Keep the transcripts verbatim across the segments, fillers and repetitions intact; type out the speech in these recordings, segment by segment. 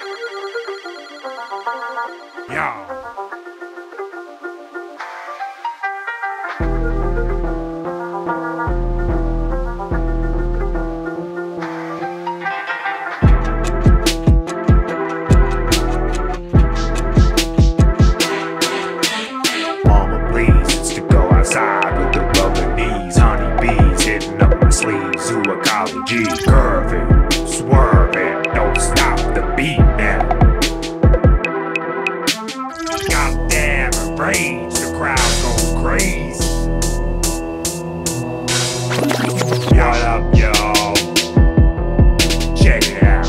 Yeah. Mama, please, it's to go outside with the rubber knees. Honeybees hitting up my sleeves. Zoology, curving, swerving, don't stop the beat now. Goddamn rage, the crowd goes crazy. What up, y'all? Check it out.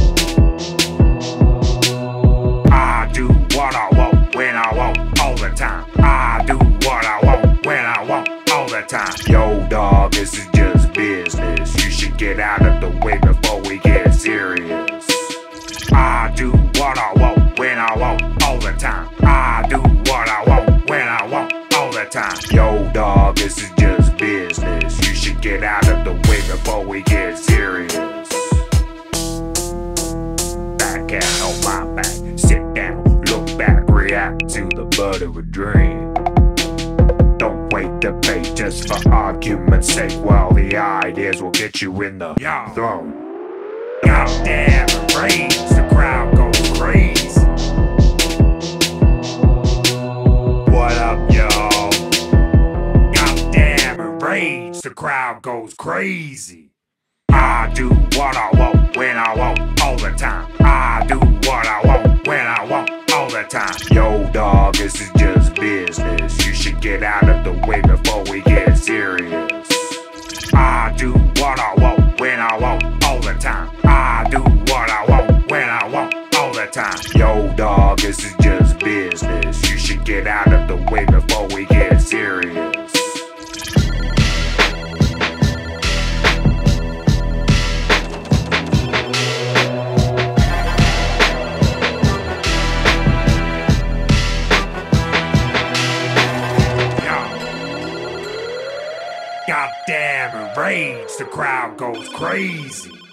I do what I want when I want all the time. I do what I want when I want all the time. Yo, dog, this is just business. You should get out of the way before we get serious. I do what I want when I want all the time. I do what I want when I want all the time. Yo, dog, this is just business. You should get out of the way before we get serious. Backhand on my back, sit down, look back, react to the bud of a dream. Don't wait to debate just for argument's sake, while the ideas will get you in the yeah. throat. Goddamn rage, the crowd goes crazy. What up, y'all? Goddamn rage, the crowd goes crazy. I do what I want when I want all the time. I do what I want when I want all the time. Yo, dog, this is just business. You should get out of the way before we get serious. I do what I want when I want all the time. I do what I want when I want all the time. Yo, dog, this is just business. You should get out of the way before we get serious. Goddamn rage, the crowd goes crazy.